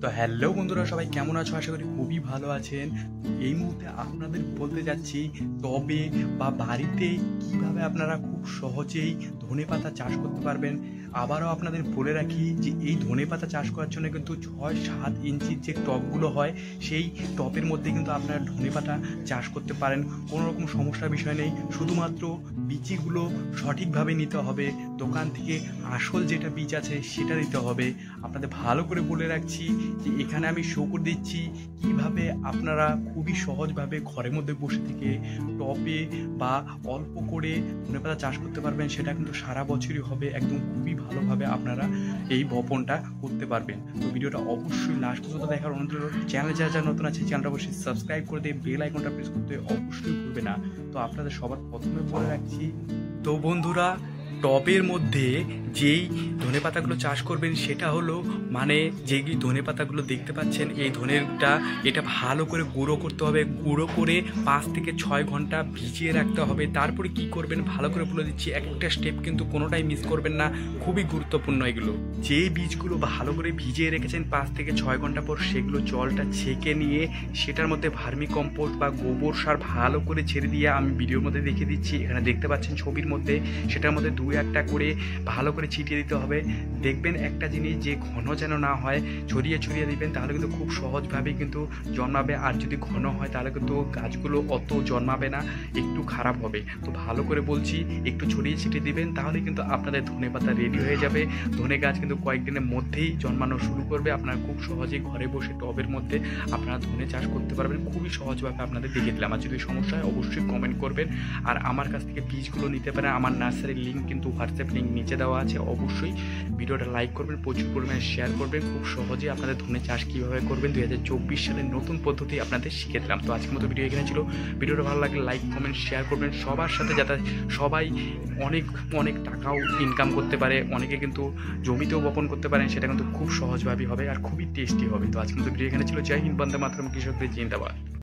তো হ্যালো বন্ধুরা, সবাই কেমন আছো? আশা করি খুবই ভালো আছেন। এই মুহূর্তে আপনাদের বলতে যাচ্ছি টবে বা বাড়িতে কিভাবে আপনারা খুব সহজেই ধনেপাতা চাষ করতে পারবেন। আবারও আপনাদের বলে রাখি যে এই ধনেপাতা চাষ করার জন্য কিন্তু 6-7 ইঞ্চির যে টবগুলো হয় সেই টবের মধ্যে কিন্তু আপনারা ধনেপাতা চাষ করতে পারেন। কোনো রকম সমস্যার বিষয় নেই, শুধুমাত্র বীজগুলো সঠিকভাবে নিতে হবে। দোকান থেকে আসল যেটা বীজ আছে সেটা দিতে হবে। আপনাদের ভালো করে বলে রাখছি যে এখানে আমি শো করে দিচ্ছি কিভাবে আপনারা খুবই সহজভাবে ঘরের মধ্যে বসে থেকে টবে বা অল্প করে ধনেপাতা চাষ করতে পারবেন। সেটা কিন্তু সারা বছরই হবে, একদম খুবই ভালোভাবে আপনারা এই বপনটা করতে পারবেন। তো ভিডিওটা অবশ্যই লাস্ট পর্যন্ত দেখার অনুরোধ রইল। চ্যানেলে যারা যারা নতুন আছে চ্যানেলটা অবশ্যই সাবস্ক্রাইব করে দিয়ে বেল আইকনটা প্রেস করতে অবশ্যই ভুলবে না। তো আপনাদের সবার প্রথমে বলে রাখছি, তো বন্ধুরা টবের মধ্যে যেই ধনেপাতাগুলো চাষ করবেন সেটা হলো যেই ধনেপাতাগুলো দেখতে পাচ্ছেন এই ধনেটা এটা ভালো করে গুঁড়ো করতে হবে। গুঁড়ো করে 5 থেকে 6 ঘন্টা ভিজিয়ে রাখতে হবে। তারপরে কি করবেন ভালো করে বলে দিচ্ছি, একটা স্টেপ কিন্তু কোনোটাই মিস করবেন না, খুবই গুরুত্বপূর্ণ এগুলো। যেই বীজগুলো ভালো করে ভিজিয়ে রেখেছেন 5 থেকে 6 ঘন্টা পর সেগুলো জলটা ছেঁকে নিয়ে সেটার মধ্যে ভার্মি কম্পোস্ট বা গোবর সার ভালো করে ছেড়ে দিয়ে আমি ভিডিওর মধ্যে দেখিয়ে দিচ্ছি, এখানে দেখতে পাচ্ছেন ছবির মধ্যে, সেটার মধ্যে 2-1টা করে ভালো করে ছিটিয়ে দিতে হবে। দেখবেন একটা জিনিস যে ঘন যেন না হয়, ছড়িয়ে ছড়িয়ে দিবেন, তাহলে কিন্তু খুব সহজভাবে কিন্তু জন্মাবে। আর যদি ঘন হয় তাহলে কিন্তু গাছগুলো অত জন্মাবে না, একটু খারাপ হবে। তো ভালো করে বলছি, একটু ছড়িয়ে ছিটিয়ে দিবেন, তাহলে কিন্তু আপনাদের ধনেপাতা রেডি হয়ে যাবে। ধনে গাছ কিন্তু কয়েকদিনের মধ্যেই জন্মানো শুরু করবে। আপনারা খুব সহজেই ঘরে বসে টবের মধ্যে আপনারা ধনে চাষ করতে পারবেন। খুবই সহজভাবে আপনাদের দেখিয়ে দিলাম। আর যদি সমস্যা হয় অবশ্যই কমেন্ট করবেন। আর আমার কাছ থেকে বীজগুলো নিতে পারেন, আমার নার্সারির লিঙ্ক কিন্তু হোয়াটসঅ্যাপ লিঙ্ক নিচে দেওয়া আছে। অবশ্যই ভিডিওটা লাইক করবেন, প্রচুর পরিমাণে শেয়ার করবেন। খুব সহজেই আপনাদের ধনে চাষ কীভাবে করবেন 2024 সালের নতুন পদ্ধতি আপনাদের শিখে দিলাম। তো আজকের মতো ভিডিও এখানে ছিল। ভিডিওটা ভালো লাগলে লাইক কমেন্ট শেয়ার করবেন সবার সাথে, যাতে সবাই অনেক অনেক টাকাও ইনকাম করতে পারে। অনেকে কিন্তু জমিতেও বপন করতে পারেন, সেটা কিন্তু খুব সহজভাবেই হবে আর খুবই টেস্টি হবে। তো আজকের মতো ভিডিও এখানে ছিল। জয় হিন্দ, বন্দে মাতরম, কৃষকদের জিন্দাবাদ।